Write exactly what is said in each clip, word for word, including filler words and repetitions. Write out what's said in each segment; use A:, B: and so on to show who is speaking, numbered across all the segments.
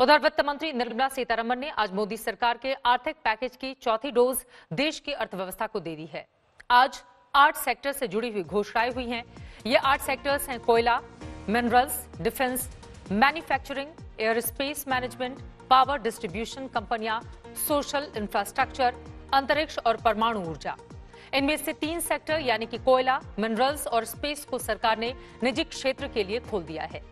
A: उधर वित्त मंत्री निर्मला सीतारमण ने आज मोदी सरकार के आर्थिक पैकेज की चौथी डोज देश की अर्थव्यवस्था को दे दी है। आज आठ सेक्टर से जुड़ी हुई घोषणाएं हुई हैं। ये आठ सेक्टर्स हैं कोयला, minerals, defence, manufacturing, airspace management, power distribution कंपनियां, सोशल इंफ्रास्ट्रक्चर, अंतरिक्ष और परमाणु ऊर्जा। इनमें से तीन सेक्टर यानी कि कोयला, मिनरल्स और स्पेस को सरकार ने निजी क्षेत्र के लिए खोल दिया है।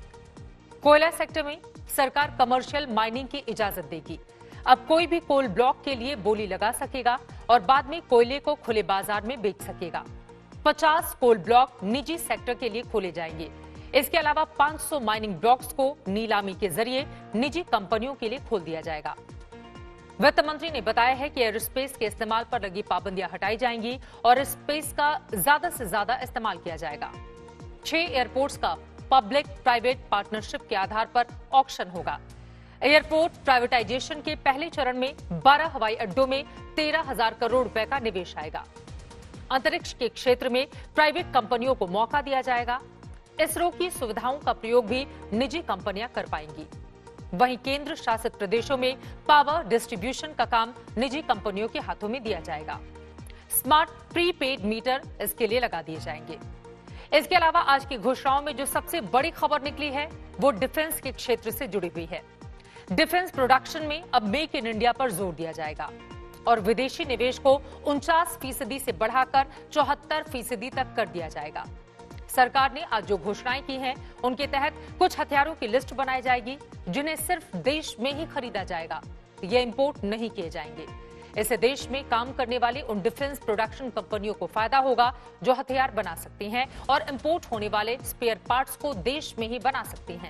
A: कोयला सेक्टर में सरकार कमर्शियल माइनिंग की इजाजत देगी। अब कोई भी कोल ब्लॉक के लिए बोली लगा सकेगा और बाद में कोयले को खुले बाजार में बेच सकेगा। पचास कोल ब्लॉक निजी सेक्टर के लिए खोले जाएंगे। इसके अलावा पाँच सौ माइनिंग ब्लॉक्स को नीलामी के जरिए निजी कंपनियों के लिए खोल दिया जाएगा। वित्त मंत्री ने बताया है कि एयरस्पेस के इस्तेमाल पर लगी पाबंदियां हटाई जाएंगी और स्पेस का ज्यादा से ज्यादा इस्तेमाल किया जाएगा। छह एयरपोर्ट्स का पब्लिक प्राइवेट पार्टनरशिप के आधार पर ऑक्शन होगा। एयरपोर्ट प्राइवेटाइजेशन के पहले चरण में बारह हवाई अड्डों में तेरह हजार करोड़ रुपए का निवेश आएगा। अंतरिक्ष के क्षेत्र में प्राइवेट कंपनियों को मौका दिया जाएगा। इसरो की सुविधाओं का प्रयोग भी निजी कंपनियां कर पाएंगी। वहीं केंद्र शासित प्रदेशों में पावर डिस्ट्रीब्यूशन का काम निजी कंपनियों के हाथों में दिया जाएगा। स्मार्ट प्रीपेड मीटर इसके लिए लगा दिए जाएंगे। इसके अलावा आज की घोषणाओं में जो सबसे बड़ी खबर निकली है वो डिफेंस के क्षेत्र से जुड़ी हुई है। डिफेंस प्रोडक्शन में अब मेक इन इंडिया पर जोर दिया जाएगा और विदेशी निवेश को उनचास फीसदी से बढ़ाकर चौहत्तर फीसदी तक कर दिया जाएगा। सरकार ने आज जो घोषणाएं की हैं उनके तहत कुछ हथियारों की लिस्ट बनाई जाएगी जिन्हें सिर्फ देश में ही खरीदा जाएगा, ये इंपोर्ट नहीं किए जाएंगे। इससे देश में काम करने वाली उन डिफेंस प्रोडक्शन कंपनियों को फायदा होगा जो हथियार बना सकती हैं और इंपोर्ट होने वाले स्पेयर पार्ट्स को देश में ही बना सकती हैं।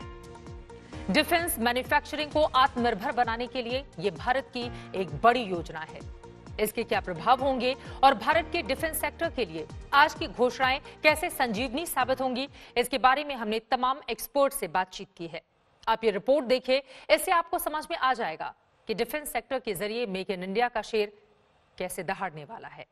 A: डिफेंस मैन्युफैक्चरिंग को आत्मनिर्भर बनाने के लिए ये भारत की एक बड़ी योजना है। इसके क्या प्रभाव होंगे और भारत के डिफेंस सेक्टर के लिए आज की घोषणाएं कैसे संजीवनी साबित होंगी, इसके बारे में हमने तमाम एक्सपर्ट से बातचीत की है। आप ये रिपोर्ट देखिए, इससे आपको समझ में आ जाएगा कि डिफेंस सेक्टर के जरिए मेक इन इंडिया का शेर कैसे दहाड़ने वाला है।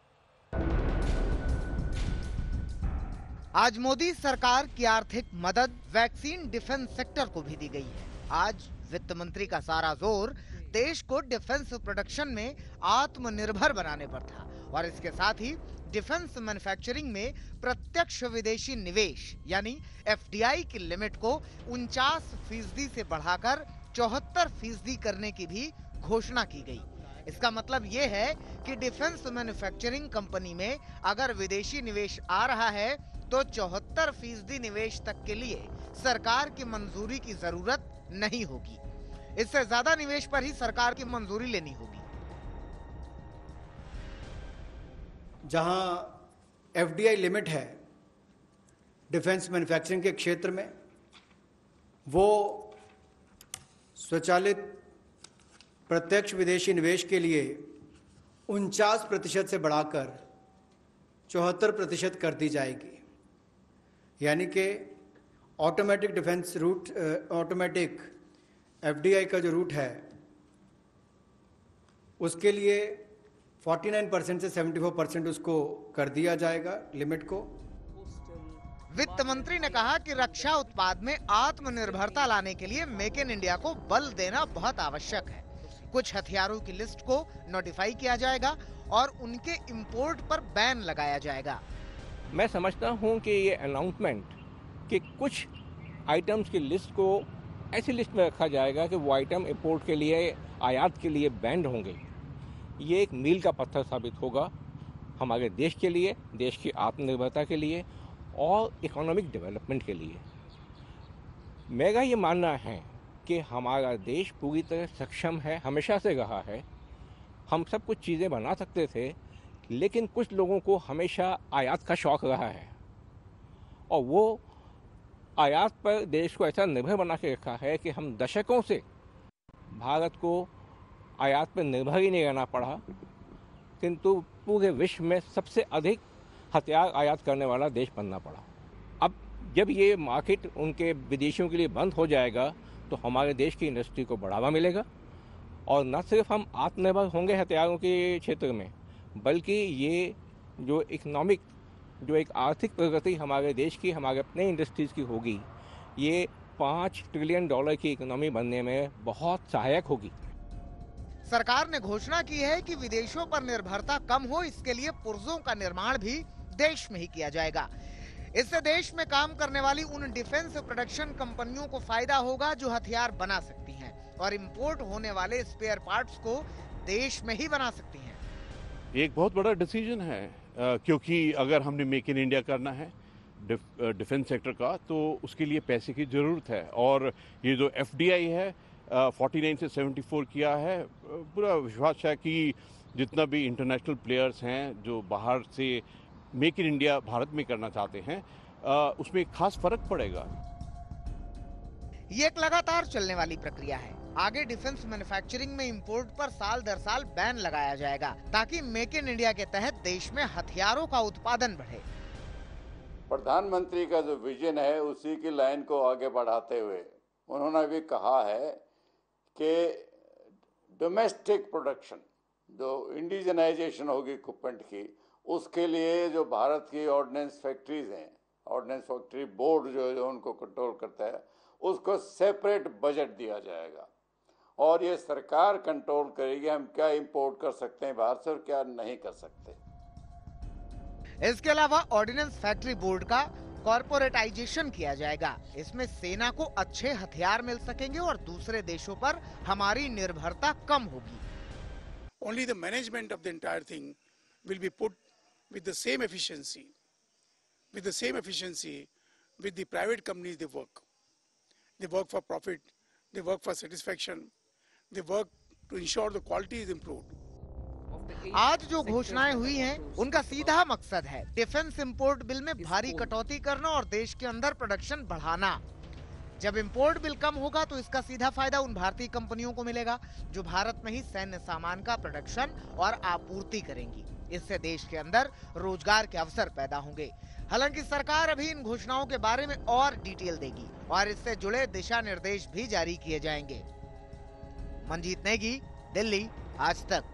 B: आज मोदी सरकार की आर्थिक मदद वैक्सीन डिफेंस सेक्टर को भी दी गई है। आज वित्त मंत्री का सारा जोर देश को डिफेंस प्रोडक्शन में आत्मनिर्भर बनाने पर था और इसके साथ ही डिफेंस मैन्युफैक्चरिंग में प्रत्यक्ष विदेशी निवेश यानी एफ डी आई की लिमिट को उनचास फीसदी से बढ़ाकर चौहत्तर फीसदी करने की भी घोषणा की गई। इसका मतलब ये है कि डिफेंस मैन्युफैक्चरिंग कंपनी में अगर विदेशी निवेश आ रहा है तो चौहत्तर फीसदी निवेश तक के लिए सरकार की मंजूरी की जरूरत नहीं होगी। इससे ज्यादा निवेश पर ही सरकार की मंजूरी लेनी होगी।
C: जहां एफ डी आई लिमिट है डिफेंस मैन्युफैक्चरिंग के क्षेत्र में, वो स्वचालित प्रत्यक्ष विदेशी निवेश के लिए उनचास प्रतिशत से बढ़ाकर चौहत्तर प्रतिशत कर दी जाएगी। यानी कि automatic defence route, automatic F D I का जो रूट है उसके लिए उनचास परसेंट से चौहत्तर परसेंट उसको कर दिया जाएगा लिमिट को।
B: वित्त मंत्री ने कहा कि रक्षा उत्पाद में आत्मनिर्भरता लाने के लिए मेक इन इंडिया को बल देना बहुत आवश्यक है। कुछ हथियारों की लिस्ट को नोटिफाई किया जाएगा और उनके इंपोर्ट पर बैन लगाया जाएगा।
D: मैं समझता हूं कि ये अनाउंसमेंट कि कुछ आइटम्स की लिस्ट को ऐसी लिस्ट में रखा जाएगा कि वो आइटम इंपोर्ट के लिए, आयात के लिए बैंड होंगे, ये एक मील का पत्थर साबित होगा हमारे देश के लिए, देश की आत्मनिर्भरता के लिए और इकोनॉमिक डेवलपमेंट के लिए। मेरा ये मानना है कि हमारा देश पूरी तरह सक्षम है, हमेशा से रहा है। हम सब कुछ चीज़ें बना सकते थे, लेकिन कुछ लोगों को हमेशा आयात का शौक़ रहा है और वो आयात पर देश को ऐसा निर्भर बना के रखा है कि हम दशकों से भारत को आयात पर निर्भर ही नहीं रहना पड़ा, किंतु पूरे विश्व में सबसे अधिक हथियार आयात करने वाला देश बनना पड़ा। अब जब ये मार्केट उनके विदेशियों के लिए बंद हो जाएगा तो हमारे देश की इंडस्ट्री को बढ़ावा मिलेगा और न सिर्फ हम आत्मनिर्भर होंगे हथियारों के क्षेत्र में, बल्कि ये जो इकोनॉमिक, जो एक आर्थिक प्रगति हमारे देश की, हमारे अपने इंडस्ट्रीज़ की होगी, ये पाँच ट्रिलियन डॉलर की इकोनॉमी बनने में बहुत सहायक होगी।
B: सरकार ने घोषणा की है कि विदेशों पर निर्भरता कम हो, इसके लिए पुर्जों का निर्माण भी देश में ही किया जाएगा। इससे देश में काम करने वाली उन डिफेंस प्रोडक्शन कंपनियों को फायदा होगा जो हथियार बना सकती हैं और इंपोर्ट होने वाले स्पेयर पार्ट्स को देश में ही बना सकती हैं।
E: एक बहुत बड़ा डिसीजन है, क्योंकि अगर हमने मेक इन इंडिया करना है डिफेंस सेक्टर का, तो उसके लिए पैसे की ज़रूरत है। और ये जो एफ डी आई है उनचास से चौहत्तर किया है, पूरा विश्वास है कि जितना भी इंटरनेशनल प्लेयर्स हैं जो बाहर से मेक इन इंडिया भारत में करना चाहते हैं, उसमें एक खास फर्क पड़ेगा।
B: ये एक लगातार चलने वाली प्रक्रिया है। आगे डिफेंस मैन्युफैक्चरिंग में इंपोर्ट पर साल दर साल बैन लगाया जाएगा ताकि मेक इन इंडिया के तहत देश में हथियारों का उत्पादन बढ़े।
F: प्रधानमंत्री का जो विजन है उसी की लाइन को आगे बढ़ाते हुए उन्होंने भी कहा है कि डोमेस्टिक प्रोडक्शन, जो इंडिजनाइजेशन होगी इक्विपमेंट की, उसके लिए जो भारत की ऑर्डिनेंस फैक्ट्रीज हैं, ऑर्डिनेंस फैक्ट्री बोर्ड जो जो उनको कंट्रोल करता है, उसको सेपरेट बजट दिया जाएगा और ये सरकार कंट्रोल करेगी हम क्या इंपोर्ट कर सकते हैं बाहर से और क्या नहीं कर सकते।
B: इसके अलावा ऑर्डिनेंस फैक्ट्री बोर्ड का कॉर्पोरेटाइजेशन किया जाएगा। इसमें सेना को अच्छे हथियार मिल सकेंगे और दूसरे देशों पर हमारी निर्भरता कम होगी।
G: Only the management of the entire thing will be put with the same efficiency, with the same efficiency with the private companies they work. They work for profit, they work for satisfaction, they work to ensure the quality is improved.
B: आज जो घोषणाएं हुई हैं, उनका सीधा मकसद है defence import bill में भारी कटौती करना और देश के अंदर प्रोडक्शन बढ़ाना। जब इंपोर्ट बिल कम होगा तो इसका सीधा फायदा उन भारतीय कंपनियों को मिलेगा जो भारत में ही सैन्य सामान का प्रोडक्शन और आपूर्ति करेंगी। इससे देश के अंदर रोजगार के अवसर पैदा होंगे। हालांकि सरकार अभी इन घोषणाओं के बारे में और डिटेल देगी और इससे जुड़े दिशा निर्देश भी जारी किए जाएंगे। मंजीत नेगी, दिल्ली, आज तक।